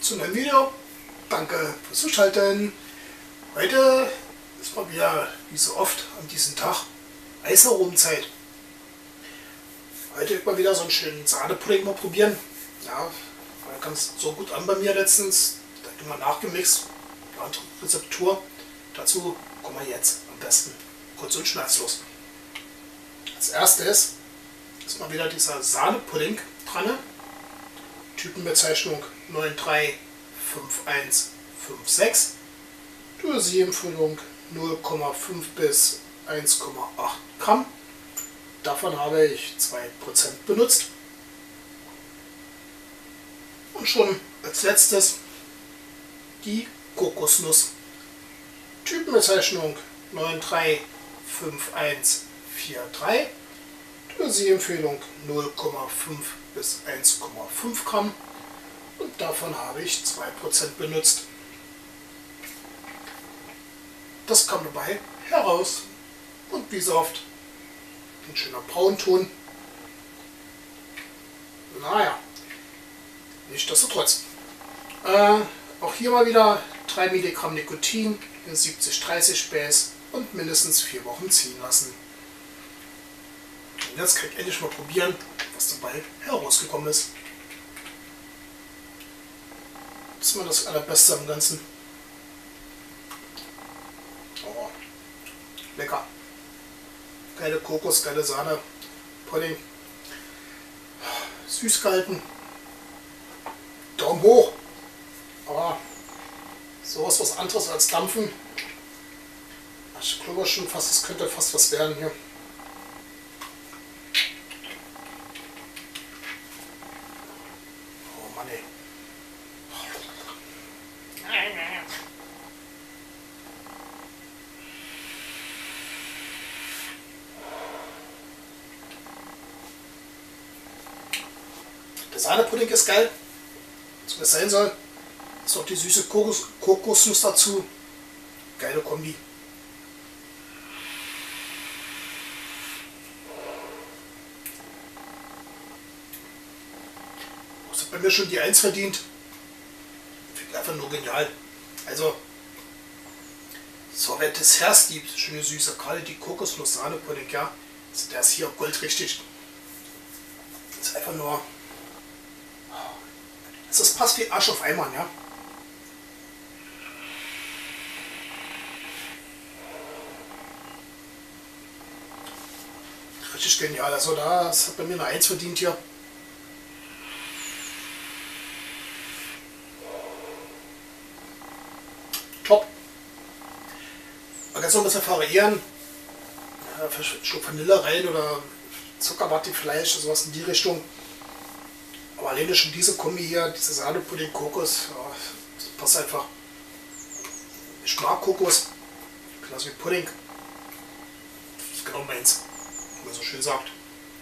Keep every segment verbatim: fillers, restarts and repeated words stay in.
zu einem neuen Video. Danke fürs Zuschalten. Heute ist mal wieder, wie so oft an diesem Tag, Eisaromenzeit. Heute wird mal wieder so einen schönen Sahnepudding mal probieren. Ja, war ganz so gut an bei mir letztens. Da habe ich mal nachgemixt. Eine andere Rezeptur. Dazu kommen wir jetzt am besten kurz und schmerzlos. Als erstes ist mal wieder dieser Sahnepudding dran. Typenbezeichnung neun drei fünf eins fünf sechs. Dosierempfehlung null Komma fünf bis eins Komma acht Gramm. Davon habe ich zwei Prozent benutzt. Und schon als letztes die Kokosnuss. Typenbezeichnung neun drei fünf eins vier drei. Dosierempfehlung null Komma fünf bis eins Komma fünf Gramm. Und davon habe ich zwei Prozent benutzt. Das kam dabei heraus. Und wie so oft ein schöner Braunton. Naja, nichtsdestotrotz. Äh, auch hier mal wieder drei Milligramm Nikotin in siebzig dreißig Späß und mindestens vier Wochen ziehen lassen. Und jetzt kann ich endlich mal probieren, was dabei herausgekommen ist. Das ist mal das Allerbeste am Ganzen. Oh, lecker. Geile Kokos, geile Sahne, Pudding. Süß gehalten. Daumen hoch. Aber sowas was anderes als Dampfen. Ich glaube schon fast, es könnte fast was werden hier. Oh Mann ey. Der Sahnepudding ist geil, so wie es sein soll. Ist auch die süße Kokos Kokosnuss dazu. Geile Kombi. Das hat bei mir schon die eins verdient. Finde ich einfach nur genial. Also, so wer Desserts liebt, schöne Süße, gerade die Kokosnuss-Sahnepudding, ja, also der ist hier goldrichtig. Das ist einfach nur. Das passt wie Arsch auf Eimer, ja. Richtig genial. Also das hat bei mir eine eins verdient hier. Top. Man kann es noch ein bisschen variieren. Ja, ein Stück Vanille rein oder Zuckerwatte vielleicht, sowas in die Richtung. Aber alleine schon diese Kombi hier, diese Sahnepudding, Kokos, ja, das passt einfach. Ich mag Kokos, genauso wie Pudding. Das ist genau meins, wie man so schön sagt.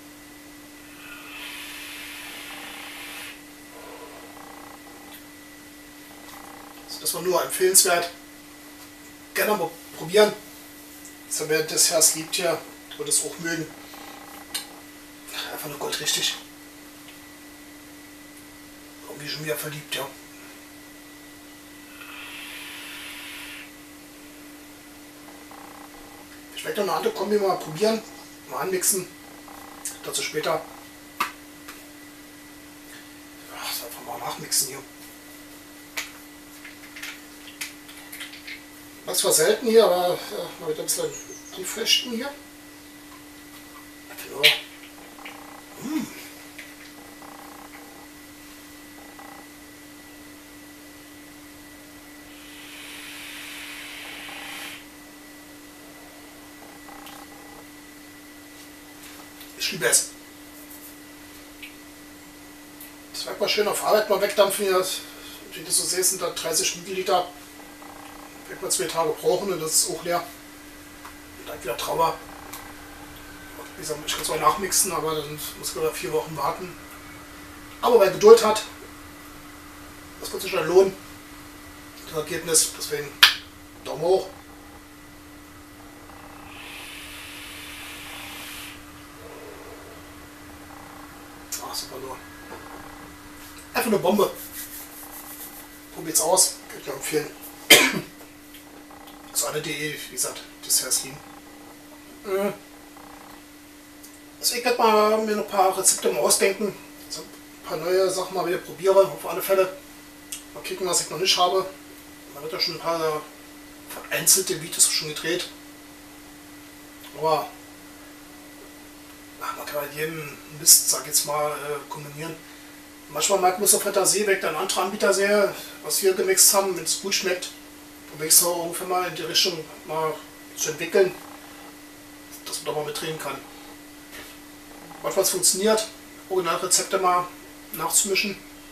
Also das war nur empfehlenswert. Gerne mal probieren. Also wer das Herz liebt hier, wird es auch mögen. Einfach nur goldrichtig. Irgendwie schon wieder verliebt, ja. Ich werde noch eine andere Kombi mal probieren, mal anmixen. Dazu später. Ach, das einfach mal nachmixen hier. Das war selten hier, aber ja, mal wieder ein bisschen anflechten hier. Einfach nur. Mmh. Ich liebe es. Das wird mal schön auf Arbeit mal wegdampfen hier. Wie du so siehst, sind da dreißig Milliliter. Wird mal zwei Tage brauchen und das ist auch leer. Und dann wieder Trauer. Wie gesagt, ich kann es mal nachmixen, aber dann muss man da vier Wochen warten. Aber wer Geduld hat, das wird sich dann lohnen. Das Ergebnis, deswegen Daumen hoch. Ach, super nur. Einfach eine Bombe. probiert's aus, kann ich nur empfehlen. Also alle, die, wie gesagt, das Herz lieben. Also ich werde mal mir noch ein paar Rezepte mal ausdenken, also ein paar neue Sachen mal wieder probiere, auf alle Fälle. Mal gucken, was ich noch nicht habe. Man hat ja schon ein paar vereinzelte Videos schon gedreht. Aber ach, man kann halt jeden Mist, sag ich jetzt mal, äh, kombinieren. Manchmal merkt man so Fantasie, wenn ich dann andere Anbieter sehe, was wir gemixt haben, wenn es gut schmeckt, probiere ich so ungefähr mal in die Richtung mal zu entwickeln, dass man da mal mitreden kann. Manchmal funktioniert, Originalrezepte mal nachzumischen.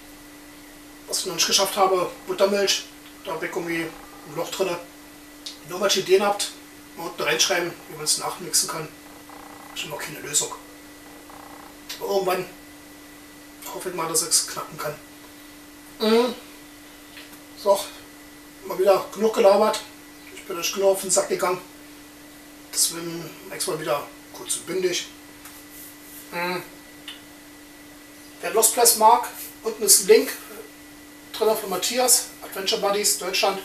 Was ich noch nicht geschafft habe, Buttermilch, da habe ich irgendwie ein Loch drin. Wenn ihr irgendwelche Ideen habt, mal unten reinschreiben, wie man es nachmixen kann. Das ist noch keine Lösung. Aber irgendwann hoffe ich mal, dass ich es knacken kann. Mhm. So, mal wieder genug gelabert. Ich bin euch genug auf den Sack gegangen. Deswegen nächstes Mal wieder kurz und bündig. Mhm. Wer Lost Place mag, unten ist ein Link drin von Matthias, Adventure Buddies Deutschland.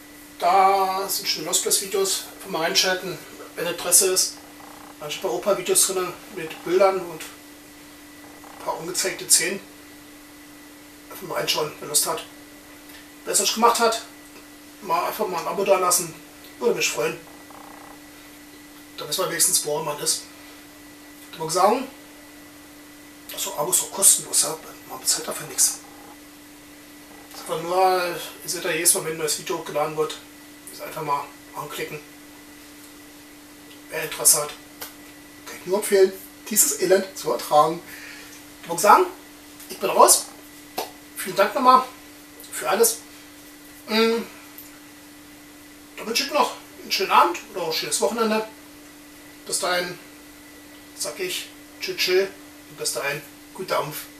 Da sind schon Lost Place Videos, einfach mal reinschalten, wenn Interesse ist. Manche paar Opa-Videos drin mit Bildern und ein paar ungezeigte Szenen. Einfach mal reinschauen, wer Lust hat. Wer es euch gemacht hat, mal einfach mal ein Abo da lassen, würde mich freuen. Dann wissen wir wenigstens, wo man ist. Ich würde sagen, also Abo ist auch kostenlos, ja? Man bezahlt dafür nichts. Aber nur, ihr seht ja jedes Mal, wenn ein neues Video hochgeladen wird, ist einfach mal anklicken. Wer Interesse hat, kann ich nur empfehlen, dieses Elend zu ertragen. Ich würde sagen, ich bin raus. Vielen Dank nochmal für alles. Dann wünsche ich noch einen schönen Abend oder auch ein schönes Wochenende. Bis dahin sage ich tschüss, tschüss und bis dahin, guten Dampf.